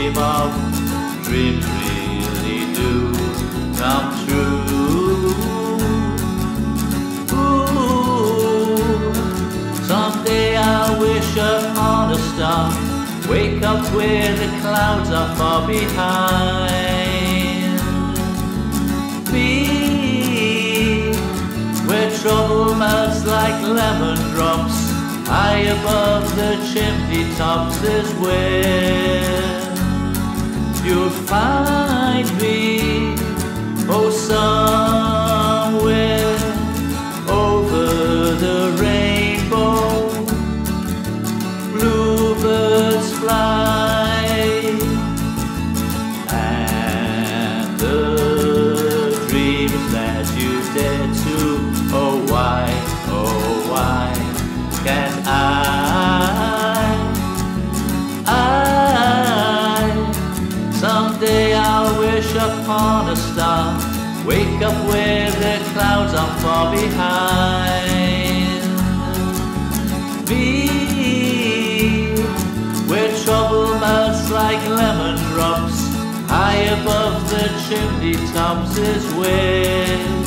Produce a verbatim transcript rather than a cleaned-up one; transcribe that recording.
dream of, dreams really do come true. Ooh, someday I'll wish upon a star, wake up where the clouds are far behind me, where trouble melts like lemon drops, high above the chimney tops is where you'll find me. Oh, somewhere over the rainbow, bluebirds fly, and the dreams that you dare to, oh why, oh why can't I, I, someday I'll wish upon a star, wake up where the clouds are far behind me, where trouble melts like lemon drops, high above the chimney tops is where